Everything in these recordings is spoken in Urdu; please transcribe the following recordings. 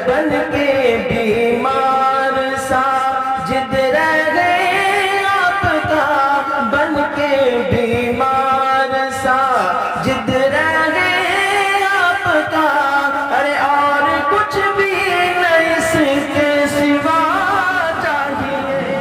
بن کے بیمار ساجد رہ گئے آپ کا، بن کے بیمار ساجد رہ گئے آپ کا، ارے اور کچھ بھی نہیں اس کے سوا چاہیے۔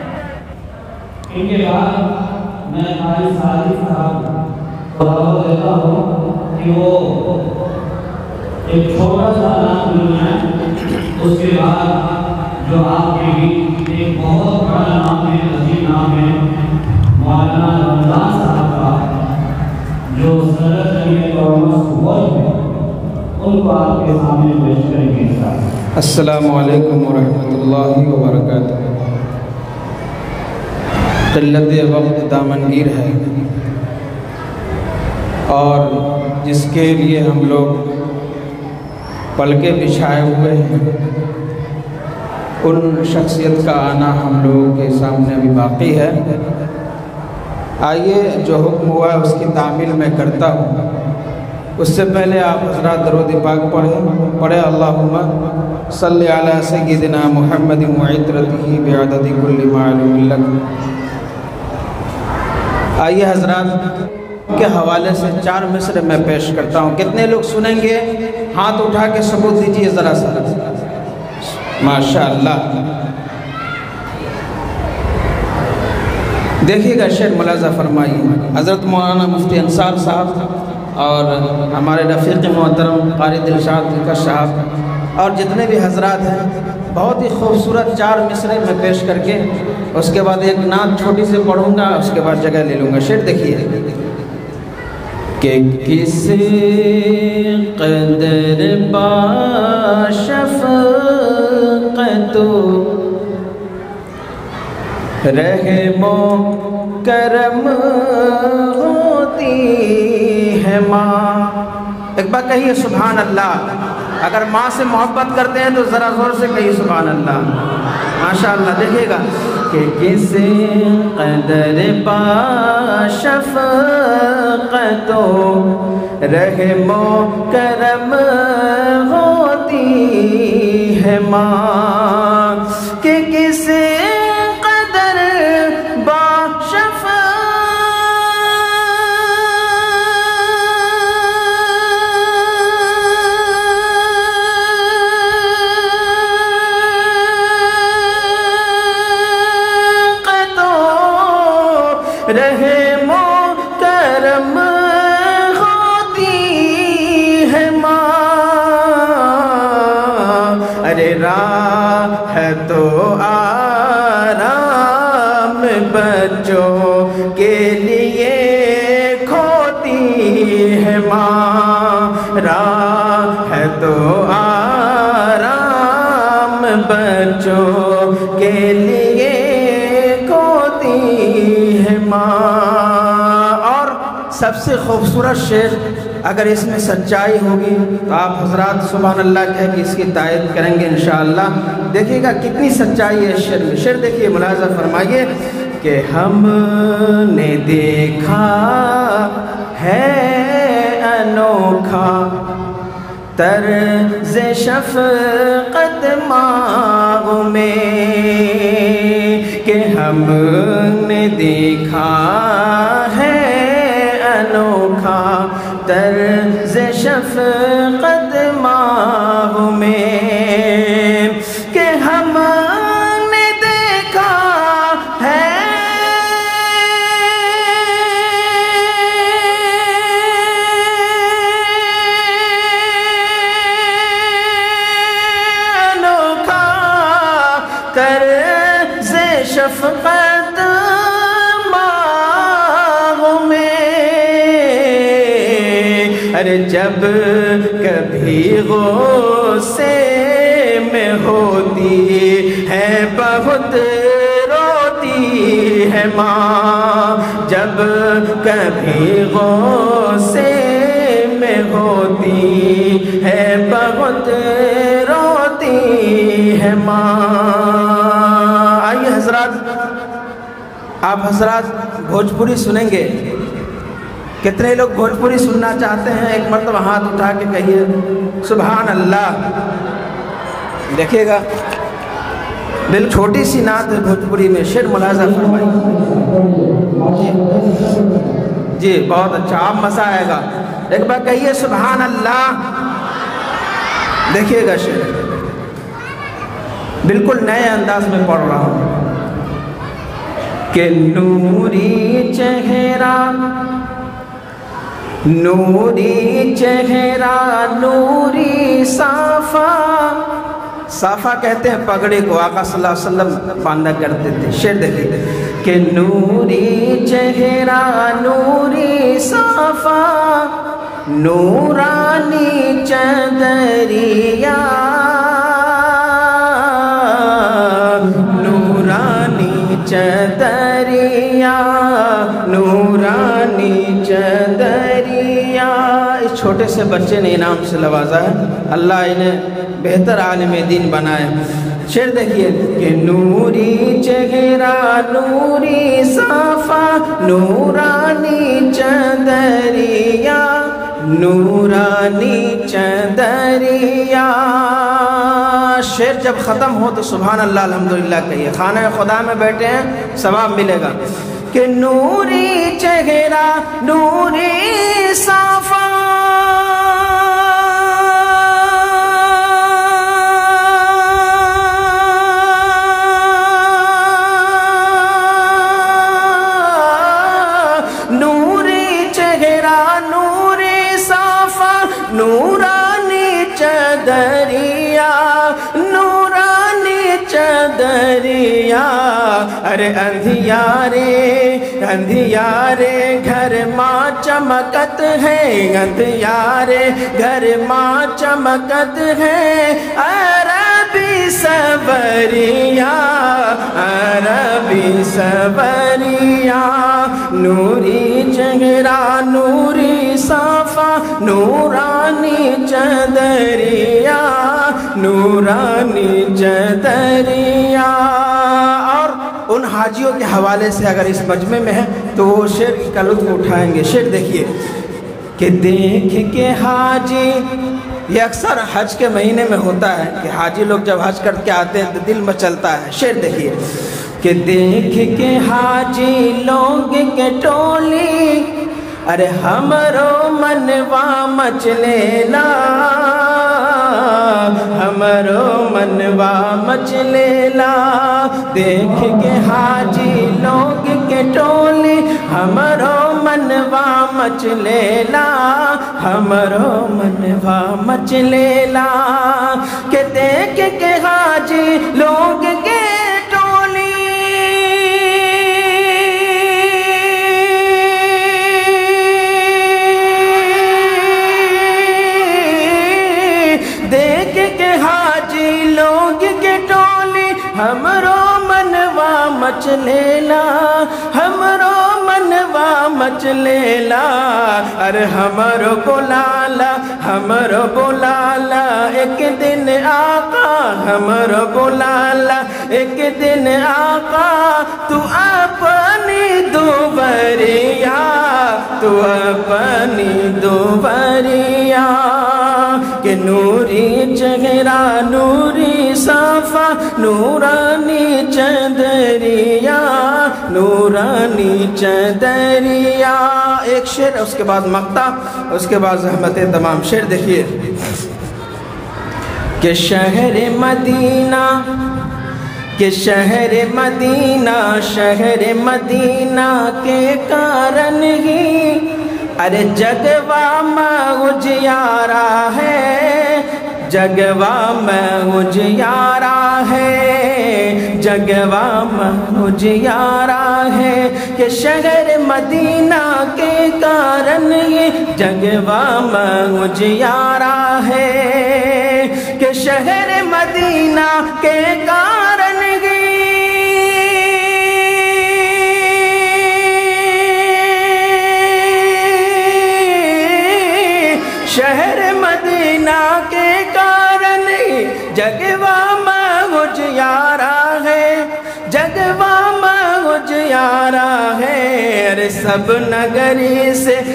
ان کے بعد میں ہماری ساری صاحب کو دعوت دیتا ہوں کہ وہ ایک چھوٹا سا نام بنائیں، اس کے بعد جو آپ کے بھی ایک بہت بڑا نام ہے، عظیم نام ہے، مولانا رمضان صاحب کا، جو صدر جمعیت علماء سپول ہے، ان کو آپ کے سامنے پیش کریں گے انشاءاللہ۔ السلام علیکم ورحمۃ اللہ وبرکاتہ۔ قلت وقت دامنگیر ہے اور جس کے لیے ہم لوگ پلکیں بچھائے ہوئے ہیں، ان شخصیت کا آنا ہم لوگوں کے سامنے ابھی باقی ہے۔ آئیے جو حکم ہوا ہے اس کی تعمیل میں کرتا ہوں۔ اس سے پہلے آپ حضرات درود پاک پڑھیں اللہم صلی علی سیدنا محمد وعطرتہ بعدد کل معلوم لک۔ آئیے حضرات کے حوالے سے 4 مصرع میں پیش کرتا ہوں۔ کتنے لوگ سنیں گے؟ ہاتھ اٹھا کے ثبوت دیجیے ذرا سا۔ ماشاءاللہ۔ دیکھیے گا شعر ملاحظہ فرمائیے۔ حضرت مولانا مفتی انصار صاحب اور ہمارے رفیق محترم قاری دلشاد دلکش صاحب اور جتنے بھی حضرات ہیں، بہت ہی خوبصورت 4 مصرع میں پیش کر کے اس کے بعد ایک نعت چھوٹی سے پڑھوں گا، اس کے بعد جگہ لے لوں گا۔ شعر دیکھیے کہ کس قدر با شفقت رحم و کرم ہوتی ہے ماں۔ ایک بار کہیے سبحان اللہ۔ اگر ماں سے محبت کرتے ہیں تو ذرا زور سے کہیے سبحان اللہ۔ ماشاءاللہ۔ دیکھیے گا کہ کس قدر با شفقت رحم و کرم ہوتی ہے ماں، کہ کس قدر با رحم و کرم ہوتی ہے ماں، ارے راہ تو آرام بچوں کے لیے کھوتی ہے ماں، راہ تو آرام بچوں کے لیے ماں۔ اور سب سے خوبصورت شعر، اگر اس میں سچائی ہوگی تو آپ حضرات سبحان اللہ کہہ کے اس کی تائید کریں گے انشاءاللہ۔ دیکھیے گا کتنی سچائی ہے اس شعر میں۔ شعر دیکھیے ملاحظہ فرمائیے کہ ہم نے دیکھا ہے انوکھا طرز شفقت ماں میں، کہ ہم نے دیکھا ہے انوکھا طرز شفقت ماں میں، کہ ہم نے دیکھا ہے انوکھا طرز شفقت ماں میں، ارے جب کبھی غصے میں ہوتی ہے بہت روتی ہے ماں، جب کبھی غصے میں ہوتی ہے بہت روتی ہے ماں۔ آئیے حضرات، آپ حضرات بھوجپوری سنیں گے؟ کتنے لوگ بھوجپوری سننا چاہتے ہیں؟ ایک مرتبہ ہاتھ اٹھا کے کہیے سبحان اللہ۔ دیکھیے گا بالکل چھوٹی سی نعت ہے بھوجپوری میں، شعر ملاحظہ فرمائیے جی بہت اچھا، آپ مزہ آئے گا، ایک بار کہیے سبحان اللہ۔ دیکھیے گا شعر بالکل نئے انداز میں پڑھ رہا ہوں کہ نوری چہرہ نوری چہرہ نوری صافہ، صافہ کہتے ہیں پگڑی کو، آقا صلی اللہ علیہ وسلم باندھا کرتے تھے۔ شعر دیکھیے کہ نوری چہرہ نوری صافہ نورانی چادریا، نورانی چادریا، نورانی چادریا۔ اس چھوٹے سے بچے نے انعام سے نوازا ہے، اللہ انہیں بہتر عالم دین بنائے۔ شعر دیکھیے کہ نوری چہرہ نوری صافہ نورانی چادریا، نورانی چادریا۔ شعر جب ختم ہو تو سبحان اللہ الحمدللہ کہیے، خانہ خدا میں بیٹھے ہیں ثواب ملے گا۔ کہ نوری چہرہ نوری صافہ نورانی چادریا، نورانی چادریا۔ ارے اندھیارے اندھیارے گھر ماں چمکت ہے، اندھیارے گھر ماں چمکت ہے، عربی سوریا، عربی سوریا۔ نوری چہرہ نوری صافہ نورانی چادریا، نورانی چادریا۔ اور ان حاجیوں کے حوالے سے اگر اس مجمع میں ہے تو وہ شعر کا لطف اٹھائیں گے۔ شعر دیکھیے کہ دیکھ کے حاجی، یہ اکثر حج کے مہینے میں ہوتا ہے کہ حاجی لوگ جب حج کر کے آتے ہیں تو دل مچلتا ہے۔ شعر دیکھیے کہ دیکھ کے حاجی لوگ کے ٹولی، ارے ہمرو منوا مچلیلا، ہمرو منوا مچلیلا۔ دیکھ کے حاجی لوگ کے ٹولی، ہمرو منوا مچلیلا، ہمرو منوا مچلیلا۔ کہ دیکھ کے حاجی لوگ کے ہمرو منوا مچلیلا، ہمرو منوا مچلیلا۔ ارے ہمرو بلالا، ہمرو بلالا ایک دن آقا، ہمرو بلالا ایک دن آقا، تو اپنی دوبریا، تو اپنی دوبریا۔ کہ نوری چہرہ نوری صافہ نورانی چادریا، نورانی چادریا۔ ایک شعر اس کے بعد مقطع، اس کے بعد زحمت تمام۔ شعر دیکھیے کہ شہر مدینہ، کہ شہر مدینہ، شہر مدینہ کے کارن ہی ارے جگوا میں اجیارا ہے، جگوا میں اجیارا ہے، جگوا میں اجیارا ہے۔ کہ شہر مدینہ کے کارن یہ جگوا میں اجیارا ہے، کہ شہر مدینہ کے کارن شہر مدینہ کے کارن جگوا میں اجیارا ہے، جگوا میں اجیارا प्यारा है। अरे सब नगरी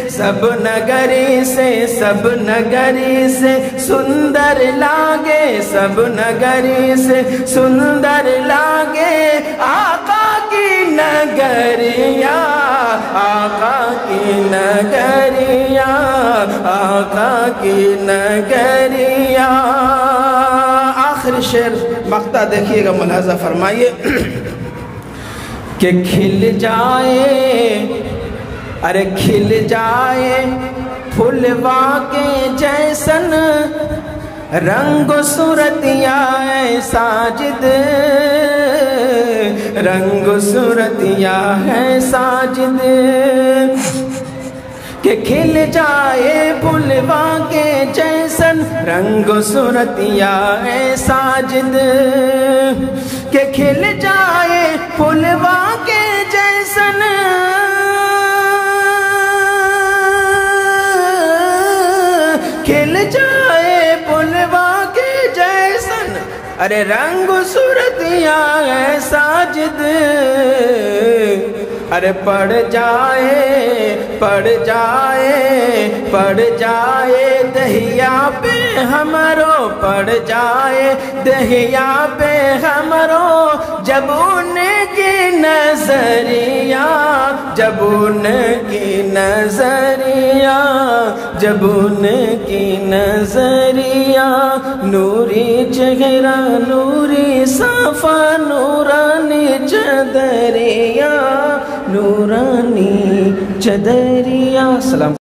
से सुंदर लागे, सब नगरी से सुंदर लागे आका की नगरिया, आका की नगरिया, आका की नगरिया। आखिरी शेर मक्ता देखिएगा, मुलाजा फरमाइए कि खिल जाए, अरे खिल जाए फुलवा के जैसन रंग सूरतिया है साजिद, रंग सूरतिया है साजिद। कि खिल जाए फुलवा के जैसन रंग सूरतिया है साजिद, कि खिल जाए फुलवा के जैसन, खिल जाए फुलवा के जैसन, अरे रंग सूरतिया है साजिद। अरे पड़ जाए दहिया पे हमरो, पड़ जाए दहिया पे हमरो जब उनकी नजरिया, जब उनकी नजरिया, जब उनकी नजरिया। नूरी चेहरा नूरी साफा नूरानी चदरिया, नूरानी चदरिया। सलाम।